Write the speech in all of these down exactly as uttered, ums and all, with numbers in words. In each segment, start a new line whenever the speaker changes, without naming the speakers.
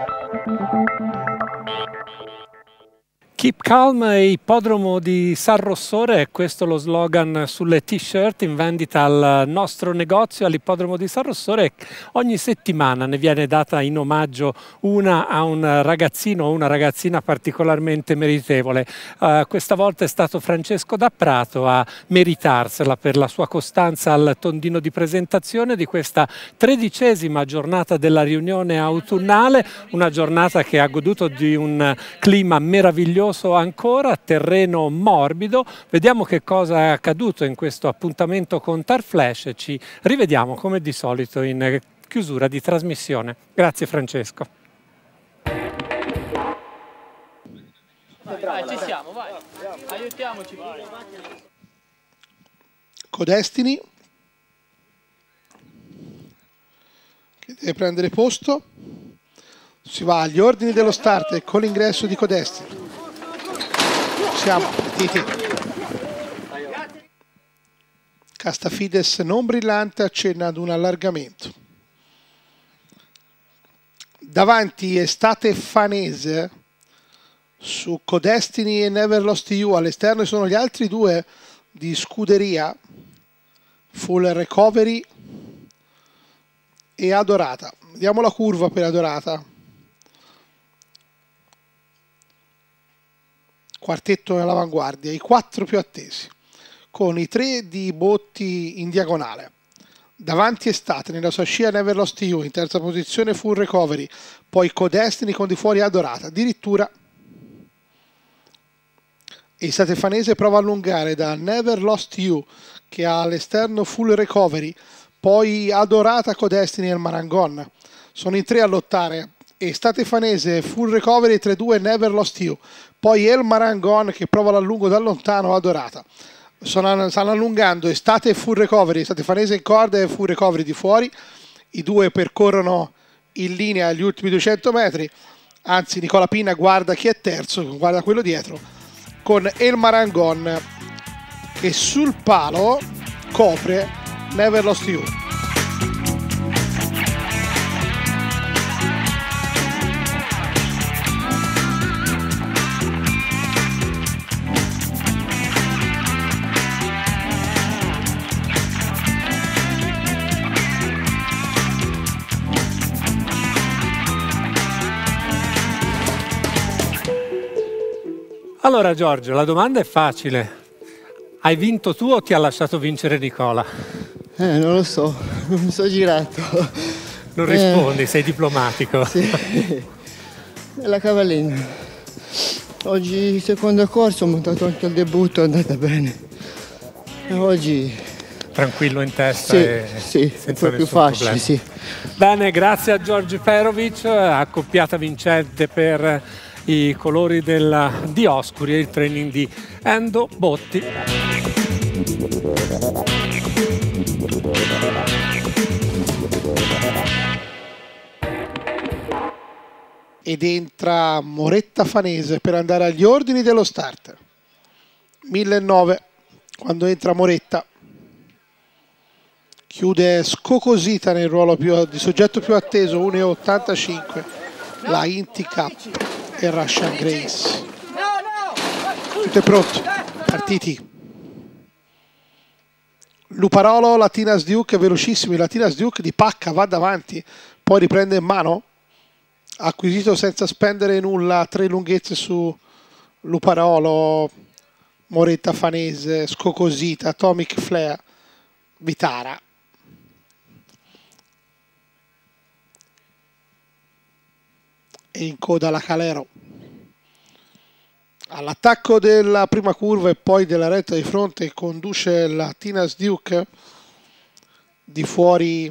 Keep Calm, ippodromo di San Rossore, è questo lo slogan sulle t-shirt in vendita al nostro negozio all'ippodromo di San Rossore. Ogni settimana ne viene data in omaggio una a un ragazzino o una ragazzina particolarmente meritevole. Uh, questa volta è stato Francesco da Prato a meritarsela per la sua costanza al tondino di presentazione di questa tredicesima giornata della riunione autunnale, una giornata che ha goduto di un clima meraviglioso ancora, terreno morbido. Vediamo che cosa è accaduto in questo appuntamento con Tarflash e ci rivediamo come di solito in chiusura di trasmissione. Grazie Francesco.
Vai, ci siamo, vai. Aiutiamoci.
Codestini che deve prendere posto. Si va agli ordini dello start con l'ingresso di Codestini. Siamo partiti. Castafides non brillante, accenna ad un allargamento. Davanti Estate Fanese su Codestini e Never Lost You. All'esterno sono gli altri due di scuderia, Full Recovery e Adorata. Vediamo la curva per Adorata. Quartetto nell'avanguardia, i quattro più attesi, con i tre di Botti in diagonale. Davanti Estate, nella sua scia Never Lost You, in terza posizione Full Recovery, poi Codestini con di fuori Adorata. Addirittura Estate Fanese prova a allungare da Never Lost You, che ha all'esterno Full Recovery, poi Adorata, Codestini e il Marangon. Sono in tre a lottare. Estate Fanese, Full Recovery, tre due, Never Lost You. Poi El Marangon che prova l'allungo da lontano, Adorata. Sono, stanno allungando Estate e Full Recovery, Estate Fanese in corda e Full Recovery di fuori. I due percorrono in linea gli ultimi duecento metri. Anzi, Nicola Pinna guarda chi è terzo, guarda quello dietro, con El Marangon che sul palo copre Never Lost You.
Allora Giorgio, la domanda è facile. Hai vinto tu o ti ha lasciato vincere Nicola?
Eh, non lo so, non mi sono girato.
Non rispondi, eh, sei diplomatico.
Sì, è la cavallina. Oggi seconda corsa, ho montato anche il debutto, è andata bene. E oggi...
Tranquillo in testa,
sì,
e
sì,
senza
è più facile, sì.
Bene, grazie a George Perovic, accoppiata vincente per i colori della Dioscuri e il training di Endo Botti.
Ed entra Moretta Fanese per andare agli ordini dello start. millenovecento quando entra Moretta. Chiude scocosita nel ruolo più, di soggetto più atteso, uno virgola ottantacinque, la Inti Cup e Russian Grace. Tutto è pronto, partiti. Luparolo, Latinas Duke, velocissimi, Latinas Duke di pacca, va davanti, poi riprende in mano, acquisito senza spendere nulla, tre lunghezze su Luparolo, Moretta Fanese, Scocosita, Atomic Flare, Vitara. E in coda la Calero. All'attacco della prima curva e poi della retta di fronte conduce la Tinas Duke, di fuori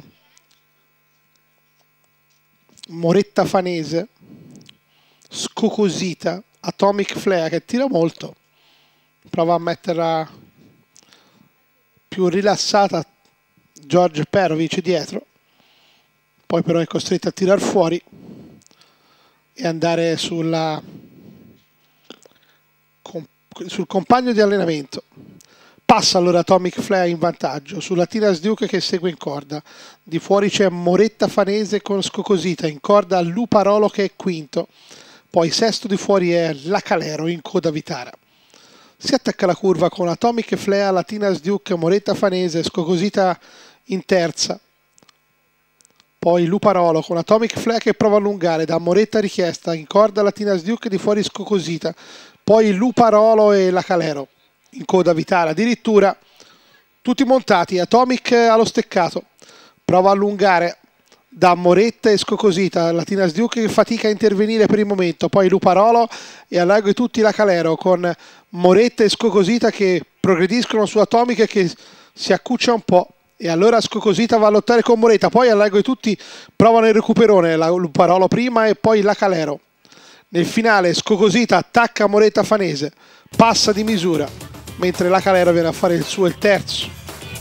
Moretta Fanese, Scocosita, Atomic Flare che tira molto, prova a metterla più rilassata George Perovic dietro, poi però è costretto a tirar fuori e andare sulla, sul compagno di allenamento. Passa allora Atomic Flare in vantaggio sulla Tina's Duke che segue in corda. Di fuori c'è Moretta Fanese con Scocosita, in corda Luparolo che è quinto. Poi sesto di fuori è La Calero in coda Vitara. Si attacca la curva con Atomic Flare, la Tina's Duke, Moretta Fanese, Scocosita in terza. Poi Luparolo con Atomic Flare che prova a allungare da Moretta richiesta, in corda la Tina's Duke, di fuori Scocosita. Poi Luparolo e La Calero in coda Vitara, addirittura tutti montati. Atomic allo steccato, prova a allungare da Moretta e Scocosita, la Tina's Duke che fatica a intervenire per il momento, poi Luparolo e a largo di tutti La Calero con Moretta e Scocosita che progrediscono su Atomic e che si accuccia un po', e allora Scocosita va a lottare con Moretta, poi a largo di tutti provano il recuperone, la Luparolo prima e poi La Calero. Nel finale Scocosita attacca Moretta Fanese, passa di misura, mentre La Calero viene a fare il suo il terzo.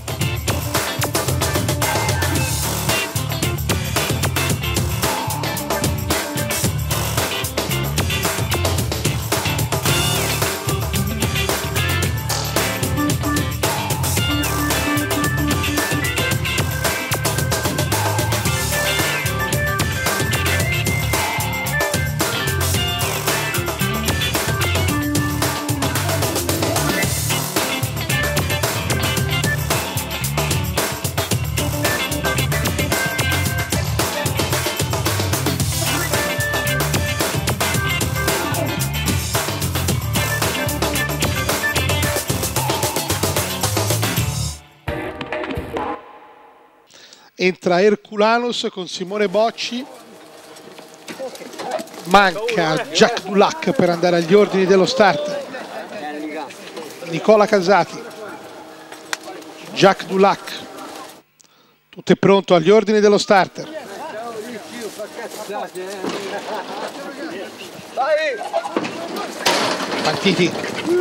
Entra Herculanus con Simone Bocci, manca Jack Dulac per andare agli ordini dello start. Nicola Casati, Jack Dulac, tutto è pronto agli ordini dello starter. Partiti.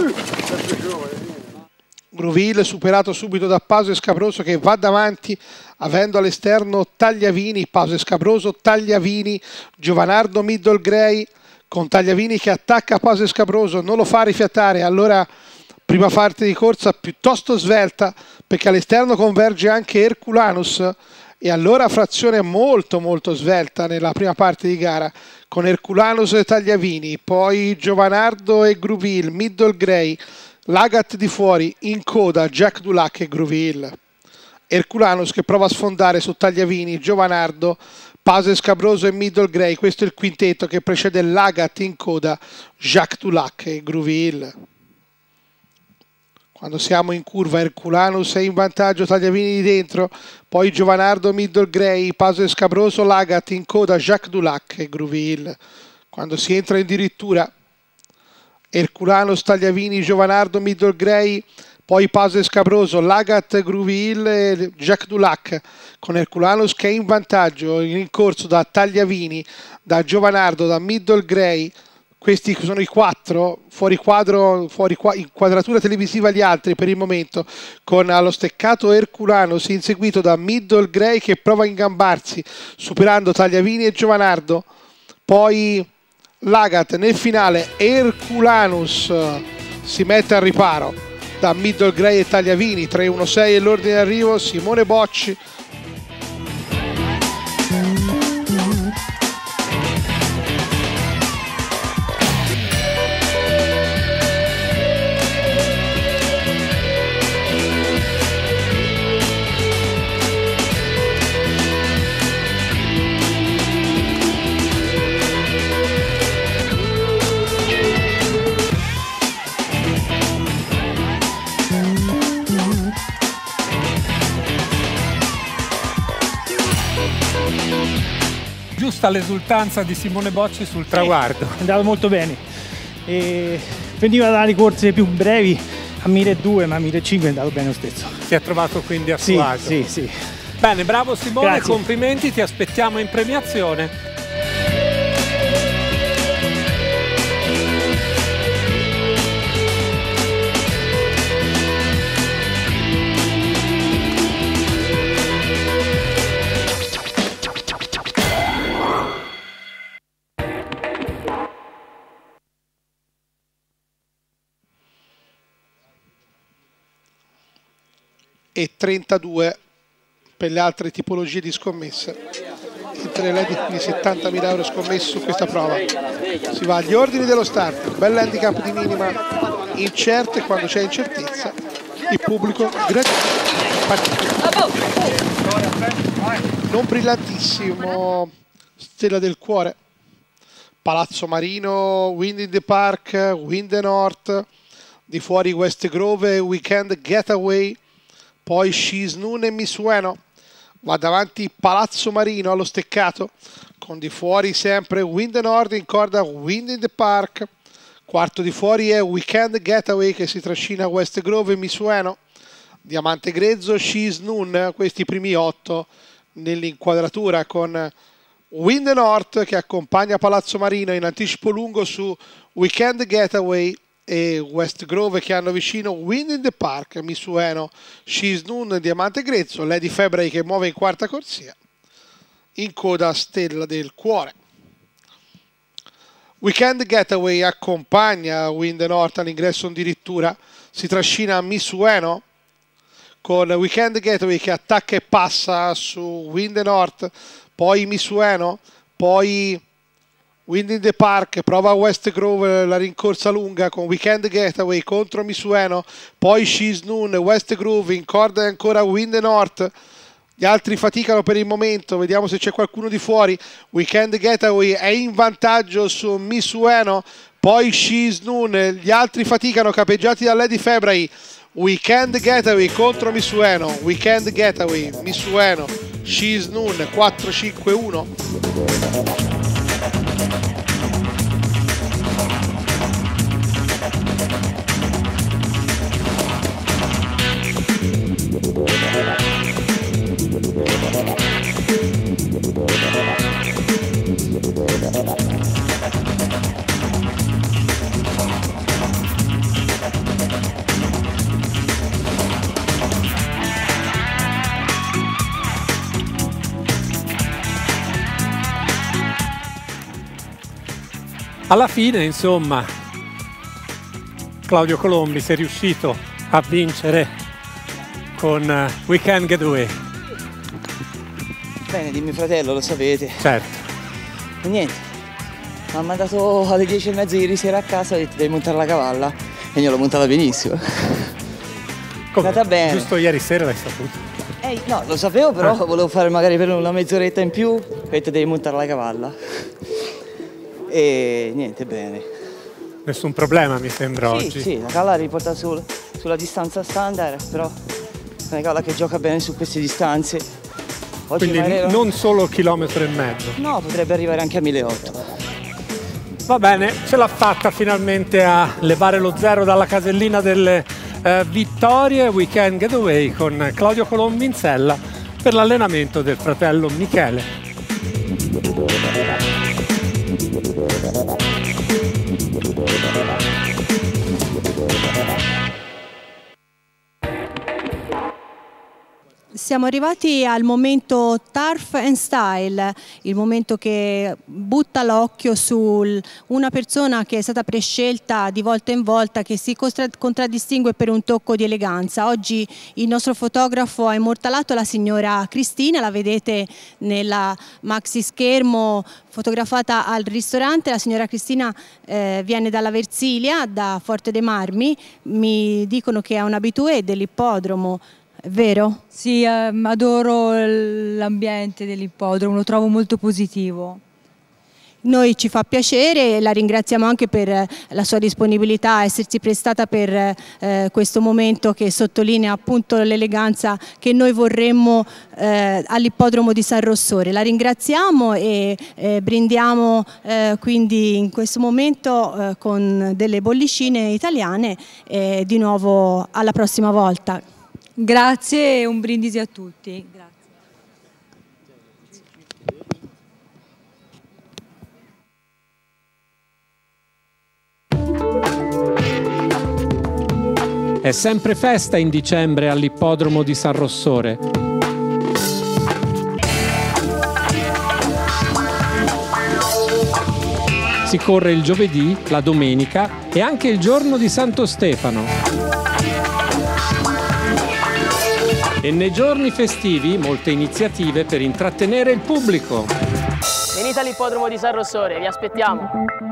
Gruville superato subito da Paso e Scabroso che va davanti avendo all'esterno Tagliavini, Paso e Scabroso, Tagliavini, Giovanardo Middle Grey con Tagliavini che attacca Paso e Scabroso, non lo fa rifiatare, allora prima parte di corsa piuttosto svelta perché all'esterno converge anche Herculanus e allora frazione molto molto svelta nella prima parte di gara con Herculanus e Tagliavini, poi Giovanardo e Gruville, Middle Grey, Lagat di fuori, in coda Jack Dulac e Gruville. Herculanus che prova a sfondare su Tagliavini, Giovanardo, Paso e Scabroso e Middle Grey. Questo è il quintetto che precede Lagat in coda, Jack Dulac e Gruville. Quando siamo in curva Herculanus è in vantaggio, Tagliavini di dentro, poi Giovanardo, Middle Grey, Paso e Scabroso, Lagat in coda, Jack Dulac e Gruville. Quando si entra addirittura Herculanus, Tagliavini, Giovanardo, Middle Grey, poi Paso e Scabroso, Lagat, Gruville e Jack Dulac, con Herculanus che è in vantaggio, in corso da Tagliavini, da Giovanardo, da Middle Grey. Questi sono i quattro, fuori quadro, fuori qua, inquadratura televisiva gli altri per il momento, con allo steccato Herculanus inseguito da Middle Grey che prova a ingambarsi, superando Tagliavini e Giovanardo. Poi Lagat nel finale, Herculanus si mette al riparo da Middle Grey e Tagliavini, tre uno sei è l'ordine d'arrivo, Simone Bocci.
Giusta l'esultanza di Simone Bocci sul traguardo.
È andato molto bene. E veniva dalle corse più brevi a milleduecento, ma a millecinquecento è andato bene lo stesso.
Si è trovato quindi a suo
Sì,
agio.
sì, sì.
Bene, bravo Simone,
Grazie.
complimenti, ti aspettiamo in premiazione.
e trentadue per le altre tipologie di scommesse. Mentre l'handicap, quindi settantamila euro scommessi su questa prova. Si va agli ordini dello start, bel handicap di minima, incerto, e quando c'è incertezza il pubblico non brillantissimo. Stella del Cuore, Palazzo Marino, Wind in the Park, Wind the North, di fuori West Grove, Weekend Getaway, poi She's Noon e Miss Ueno. Va davanti Palazzo Marino allo steccato, con di fuori sempre Wind the North, in corda Wind in the Park. Quarto di fuori è Weekend Getaway che si trascina West Grove e Miss Ueno. Diamante grezzo, She's Noon, questi primi otto nell'inquadratura, con Wind the North che accompagna Palazzo Marino in anticipo lungo su Weekend Getaway, e West Grove che hanno vicino Wind in the Park, Miss Ueno, She's Noon, Diamante grezzo, Lady February che muove in quarta corsia. In coda Stella del Cuore. Weekend Getaway accompagna Wind the North all'ingresso addirittura, si trascina Miss Ueno, con Weekend Getaway che attacca e passa su Wind the North, poi Miss Ueno, poi Wind in the Park, prova West Grove la rincorsa lunga con Weekend Getaway contro Miss Ueno, poi She's Noon, West Grove, in corda ancora Wind the North. Gli altri faticano per il momento, vediamo se c'è qualcuno di fuori. Weekend Getaway è in vantaggio su Miss Ueno, poi She's Noon, gli altri faticano, capeggiati da Lady February. Weekend Getaway contro Miss Ueno, Weekend Getaway, Miss Ueno, She's Noon, quattro cinque uno.
Alla fine, insomma, Claudio Colombi si è riuscito a vincere con Weekend Getaway.
Bene, dimmi fratello, lo sapete.
Certo.
E niente, mi ha mandato alle dieci e mezza ieri sera a casa e devi montare la cavalla, e io l'ho montata benissimo. È andata bene.
Giusto ieri sera l'hai saputo.
Eh, no, lo sapevo, però ah. volevo fare magari per una mezz'oretta in più e te devi montare la cavalla. E niente, bene.
Nessun problema mi sembra
sì,
oggi.
Sì, la cavalla riporta sul, sulla distanza standard, però è una cavalla che gioca bene su queste distanze. Oggi
Quindi
magari...
non solo chilometro e mezzo.
No, potrebbe arrivare anche a milleottocento.
Va bene, ce l'ha fatta finalmente a levare lo zero dalla casellina delle eh, vittorie. Weekend Getaway con Claudio Colombi in sella per l'allenamento del fratello Michele.
Siamo arrivati al momento Turf and Style, il momento che butta l'occhio su una persona che è stata prescelta di volta in volta, che si contraddistingue per un tocco di eleganza. Oggi il nostro fotografo ha immortalato la signora Cristina, la vedete nella maxi schermo fotografata al ristorante. La signora Cristina eh, viene dalla Versilia, da Forte dei Marmi, mi dicono che è un abitué dell'ippodromo. È vero?
Sì, ehm, adoro l'ambiente dell'ippodromo, lo trovo molto positivo.
Noi ci fa piacere e la ringraziamo anche per la sua disponibilità a essersi prestata per eh, questo momento che sottolinea appunto l'eleganza che noi vorremmo eh, all'ippodromo di San Rossore. La ringraziamo e eh, brindiamo eh, quindi in questo momento eh, con delle bollicine italiane e di nuovo alla prossima volta.
Grazie e un brindisi a tutti. Grazie.
È sempre festa in dicembre all'ippodromo di San Rossore. Si corre il giovedì, la domenica e anche il giorno di Santo Stefano. E nei giorni festivi molte iniziative per intrattenere il pubblico.
Venite all'ippodromo di San Rossore, vi aspettiamo.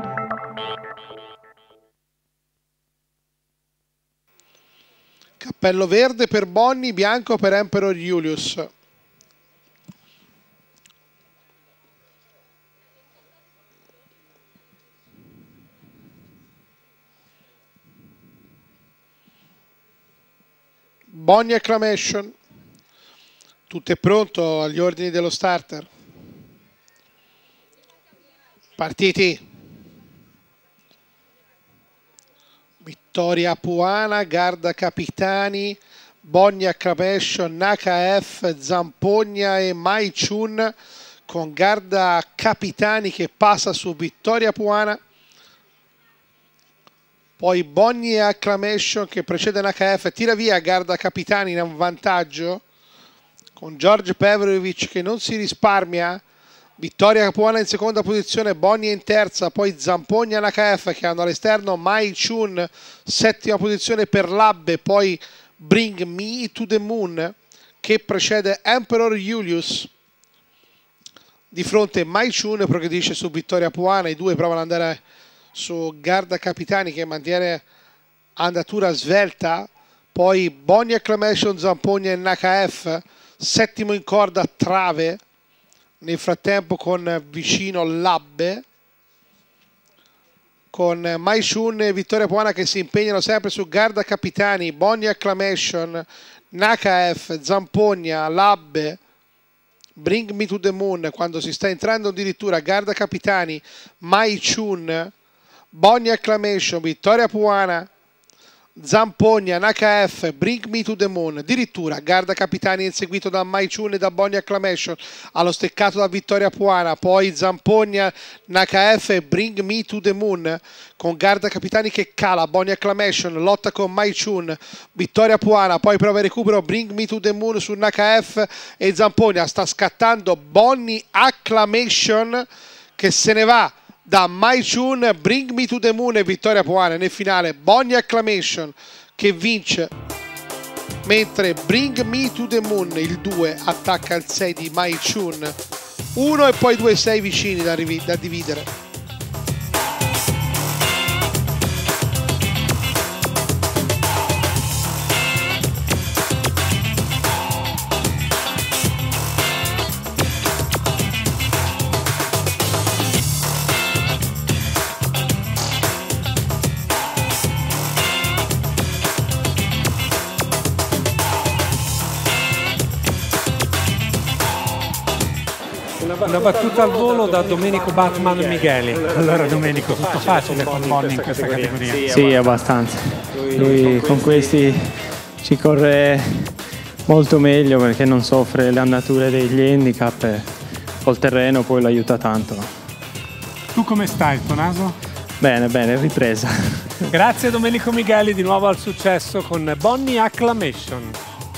Cappello verde per Bonni, bianco per Emperor Julius. Bonni Acclamation. Tutto è pronto agli ordini dello starter. Partiti. Vittoria Puana, Garda Capitani, Bonni Acclamation, Naka F, Zampogna e Mai Chun, con Garda Capitani che passa su Vittoria Puana. Poi Bonni Acclamation che precede Naka F, tira via Garda Capitani in vantaggio, con George Pavlovich che non si risparmia. Vittoria Puana in seconda posizione, Bonni in terza, poi Zampogna e Naka F che hanno all'esterno Mai Chun, settima posizione per Labbe, poi Bring Me to the Moon che precede Emperor Julius. Di fronte Mai Chun progredisce su Vittoria Puana, i due provano ad andare su Garda Capitani che mantiene andatura svelta, poi Bonni Acclamation, Zampogna e Naka F, settimo in corda Trave, nel frattempo con vicino Labbe, con Mai Chun e Vittoria Puana che si impegnano sempre su Garda Capitani, Bonni Acclamation, Naka F, Zampogna, Labbe, Bring Me to the Moon, quando si sta entrando addirittura Garda Capitani, Mai Chun, Bonni Acclamation, Vittoria Puana, Zampogna, Naka F, Bring Me to the Moon, addirittura Garda Capitani inseguito da Mai Chun e da Bonni Acclamation, allo steccato da Vittoria Puana, poi Zampogna, Naka F e Bring Me to the Moon, con Garda Capitani che cala, Bonni Acclamation, lotta con Mai Chun, Vittoria Puana, poi prova il recupero, Bring Me to the Moon su Naka F e Zampogna, sta scattando Bonni Acclamation che se ne va da Mai Chun, Bring Me to the Moon e Vittoria Puana. Nel finale Bonni Acclamation che vince, mentre Bring Me to the Moon, il due, attacca il sei di Mai Chun. uno e poi due sei vicini da, da dividere.
Una battuta al volo da Domenico Batman Micheli.
Allora Domenico, tutto facile con Bonni in questa categoria?
Sì, abbastanza. Lui con questi ci corre molto meglio perché non soffre le andature degli handicap e col terreno poi lo aiuta tanto.
Tu come stai, il tuo naso?
Bene, bene, ripresa.
Grazie Domenico Micheli, di nuovo al successo con Bonni Acclamation.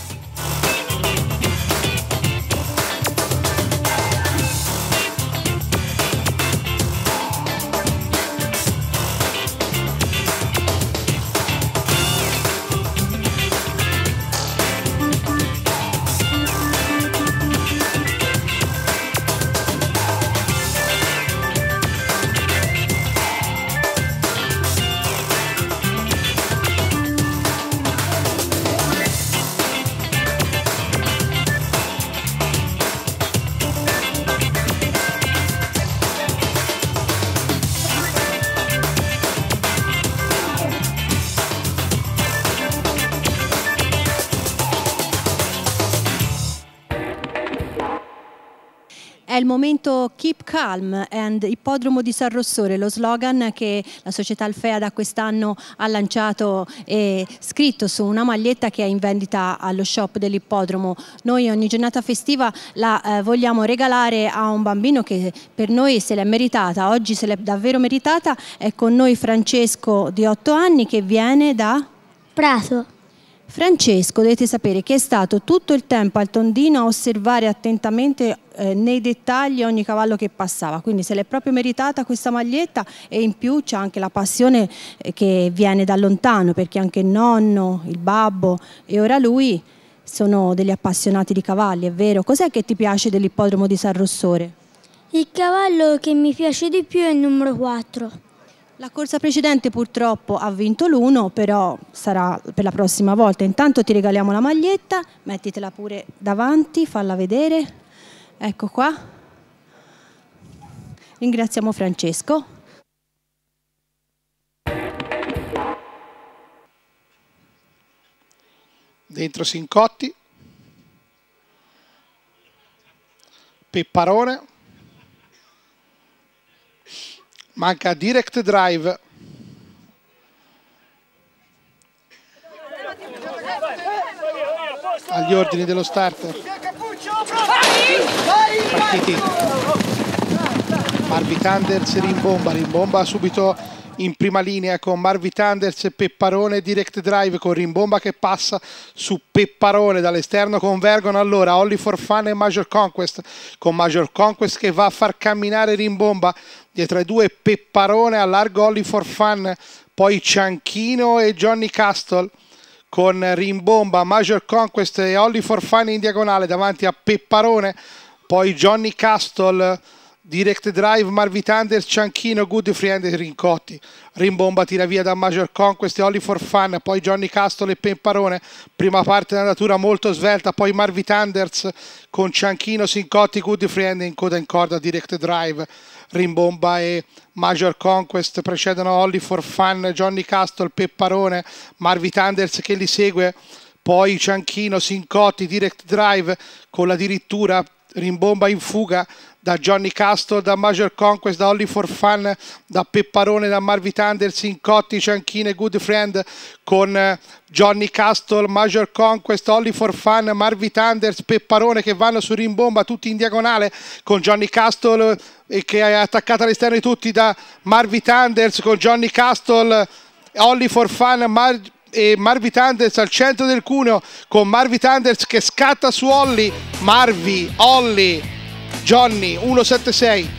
È il momento Keep Calm and Ippodromo di San Rossore, lo slogan che la società Alfea da quest'anno ha lanciato e scritto su una maglietta che è in vendita allo shop dell'ippodromo. Noi ogni giornata festiva la eh, vogliamo regalare a un bambino che per noi se l'è meritata, oggi se l'è davvero meritata. È con noi Francesco di otto anni che viene da
Prato.
Francesco, dovete sapere che è stato tutto il tempo al tondino a osservare attentamente eh, nei dettagli ogni cavallo che passava, quindi se l'è proprio meritata questa maglietta, e in più c'è anche la passione eh, che viene da lontano, perché anche il nonno, il babbo e ora lui sono degli appassionati di cavalli, è vero? Cos'è che ti piace dell'ippodromo di San Rossore?
Il cavallo che mi piace di più è il numero quattro.
La corsa precedente purtroppo ha vinto l'uno, però sarà per la prossima volta. Intanto ti regaliamo la maglietta, mettitela pure davanti, falla vedere. Ecco qua. Ringraziamo Francesco.
Dentro Sincotti. Pepparone. Manca Direct Drive. Agli ordini dello starter. Partiti. Marvi Thunders rimbomba, rimbomba subito in prima linea con Marvi Thunders e Pepparone. Direct Drive con rimbomba che passa su Pepparone, dall'esterno convergono allora Only for Fun e Major Conquest, con Major Conquest che va a far camminare rimbomba. Dietro ai due Pepparone, a largo Only for Fun, poi Cianchino e Johnny Castle con rimbomba, Major Conquest e Only for Fun in diagonale davanti a Pepparone, poi Johnny Castle, Direct Drive, Marvi Thunders, Cianchino, Good Friend e Rincotti. Rimbomba tira via da Major Conquest e Only for Fun, poi Johnny Castle e Pepparone. Prima parte dell'andatura molto svelta, poi Marvi Thunders con Cianchino, Sincotti, Good Friend in coda in corda Direct Drive. Rimbomba e Major Conquest precedono Only for Fun, Johnny Castle, Pepparone, Marvi Thunders che li segue, poi Cianchino, Sincotti, Direct Drive con la dirittura. Rimbomba in fuga da Johnny Castle, da Major Conquest, da Only for Fun, da Pepparone, da Marvi Thunders, Sincotti, Cianchino e Good Friend con Johnny Castle, Major Conquest, Only for Fun, Marvi Thunders, Pepparone che vanno su rimbomba tutti in diagonale con Johnny Castle e che è attaccata all'esterno di tutti da Marvi Thunders con Johnny Castle, Only for Fun, Mar e Marvi Thunders al centro del cuneo con Marvi Thunders che scatta su Olli. Marvi, Olli, Johnny uno sette sei.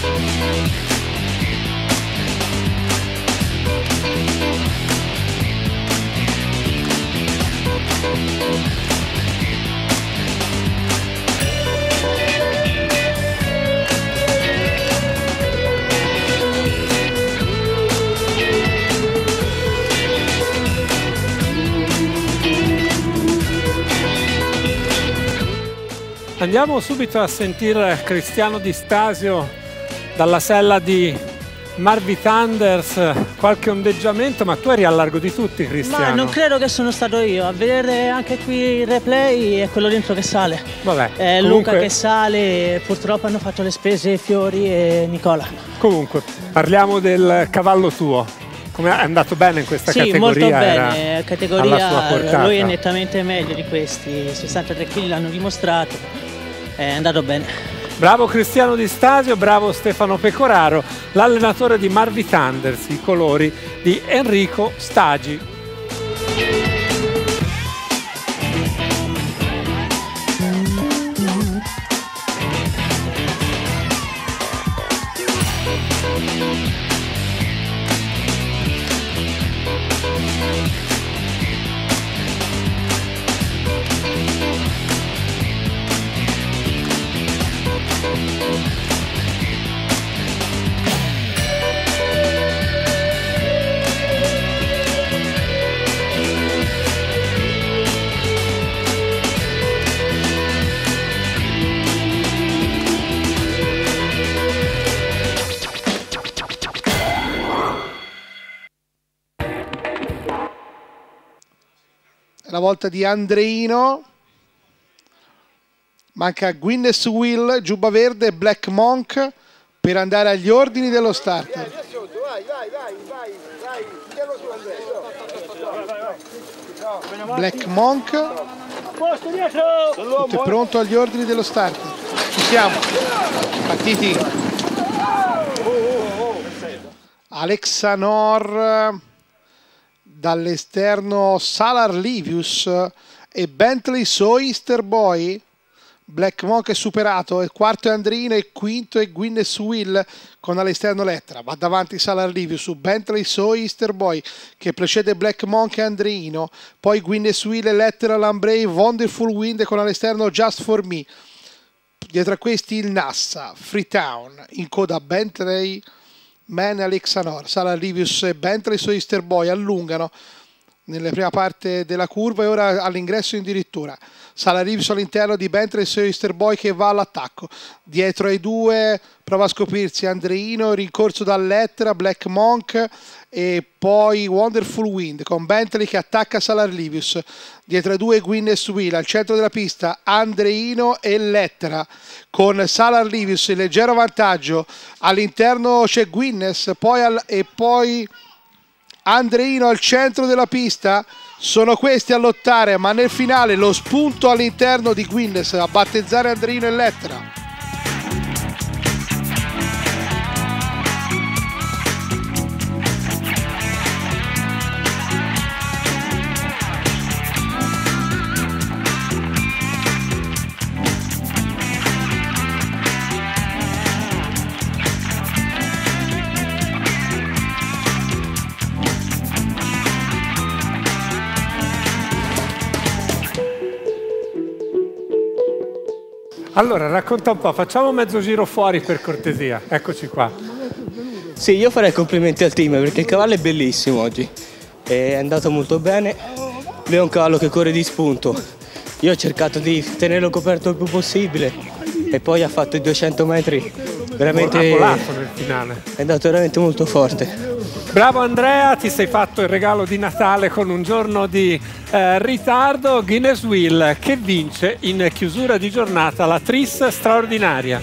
Andiamo subito a sentire Cristiano Di Stasio dalla sella di Marvi Thunders, qualche ondeggiamento, ma tu eri a largo di tutti, Cristiano.
Ma non credo che sono stato io, a vedere anche qui il replay è quello dentro che sale.
Vabbè,
è
comunque...
Luca che sale, purtroppo hanno fatto le spese Fiori e Nicola.
Comunque, parliamo del cavallo tuo. Come è andato bene in questa
sì,
categoria?
Sì, molto bene, categoria, lui è
nettamente
nettamente meglio di questi, sessantatré chili l'hanno dimostrato. È andato bene.
Bravo Cristiano Di Stasio, bravo Stefano Pecoraro, l'allenatore di Marvi Thunders, i colori di Enrico Stagi.
La volta di Andreino, manca Guinness Will, Giubba Verde e Black Monk per andare agli ordini dello starter. Black Monk, tutto è pronto agli ordini dello starter. Ci siamo, partiti. Alexanor, dall'esterno Salar Livius e Bentley So Easter Boy. Black Monk è superato, il quarto è Andreino, il quinto è Guinness Will con all'esterno Lettra. Va davanti Salar Livio su Bentley So Easter Boy che precede Black Monk e Andreino, poi Guinness Will e Lettera Lambrey, Wonderful Wind con all'esterno Just For Me. Dietro a questi il Nassa, Freetown, in coda Bentley, Man e Alexanor. Salar Livius e Bentley So Easter Boy allungano nella prima parte della curva e ora all'ingresso addirittura. Salar Livius all'interno di Bentley So Easter Boy che va all'attacco. Dietro ai due prova a scoprirsi Andreino, rincorso da Lettera, Black Monk e poi Wonderful Wind con Bentley che attacca Salar Livius. Dietro ai due Guinness Will, al centro della pista Andreino e Lettera con Salar Livius in leggero vantaggio. All'interno c'è Guinness poi al, e poi Andreino al centro della pista. Sono questi a lottare, ma nel finale lo spunto all'interno di Guinness a battezzare Andreino e Lettera.
Allora, racconta un po', facciamo mezzo giro fuori per cortesia, eccoci qua.
Sì, io farei complimenti al team perché il cavallo è bellissimo oggi, è andato molto bene, lui è un cavallo che corre di spunto, io ho cercato di tenerlo coperto il più possibile e poi ha fatto i duecento metri, veramente
ha volato nel finale.
È andato veramente molto forte.
Bravo Andrea, ti sei fatto il regalo di Natale con un giorno di eh, ritardo. Guinness Will che vince in chiusura di giornata la Tris straordinaria.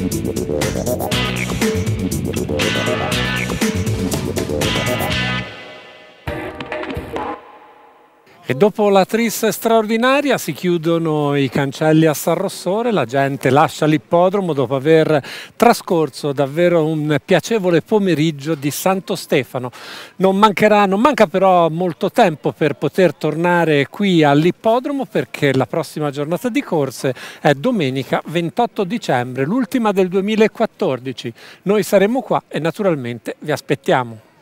E dopo la Tris straordinaria si chiudono i cancelli a San Rossore, la gente lascia l'ippodromo dopo aver trascorso davvero un piacevole pomeriggio di Santo Stefano. Non mancherà, non manca però molto tempo per poter tornare qui all'ippodromo perché la prossima giornata di corse è domenica ventotto dicembre, l'ultima del duemilaquattordici. Noi saremo qua e naturalmente vi aspettiamo.